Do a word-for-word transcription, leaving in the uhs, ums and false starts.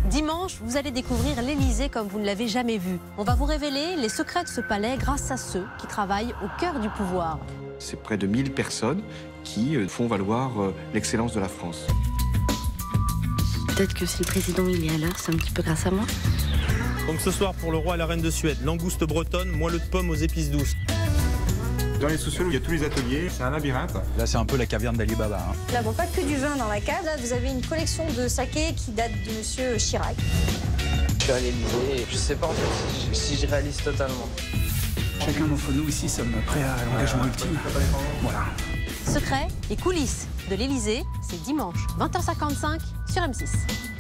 Dimanche, vous allez découvrir l'Élysée comme vous ne l'avez jamais vu. On va vous révéler les secrets de ce palais grâce à ceux qui travaillent au cœur du pouvoir. C'est près de mille personnes qui font valoir l'excellence de la France. Peut-être que si le président il est à l'heure, c'est un petit peu grâce à moi. Donc ce soir pour le roi et la reine de Suède, langouste bretonne, moelleux de pommes aux épices douces. Dans les sous-sols où il y a tous les ateliers, c'est un labyrinthe. Là, c'est un peu la caverne d'Ali Baba. Hein. Nous n'avons pas que du vin dans la cave. Là, vous avez une collection de saké qui date de Monsieur Chirac. Je suis à l'Élysée et je sais pas en fait si je réalise totalement. Chacun d'entre nous ici sommes prêts à l'engagement euh, ultime. Voilà. Secrets et coulisses de l'Élysée, c'est dimanche, vingt heures cinquante-cinq sur M six.